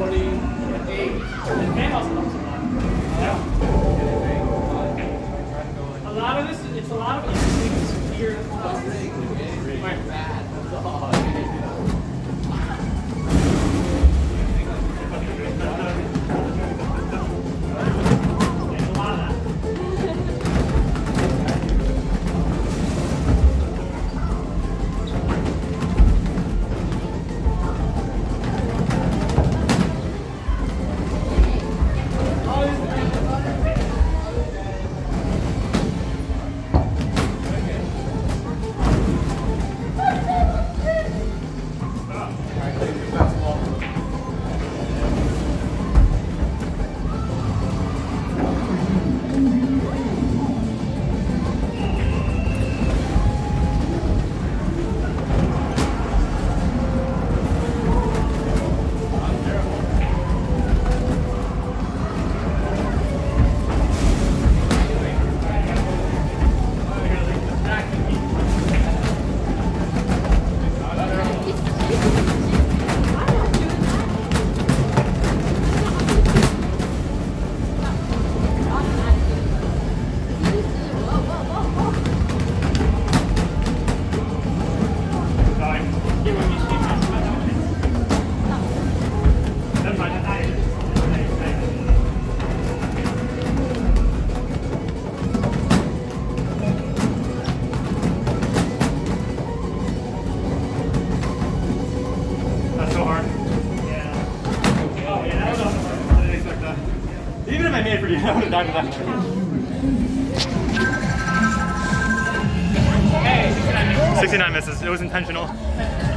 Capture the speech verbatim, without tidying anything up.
twenty-eight. The game also helps a lot. Yeah. A lot of this, it's a lot of instincts here. Right. Bad. Even if I made it for you, I would have died of that. Hey, sixty-nine misses. It was intentional.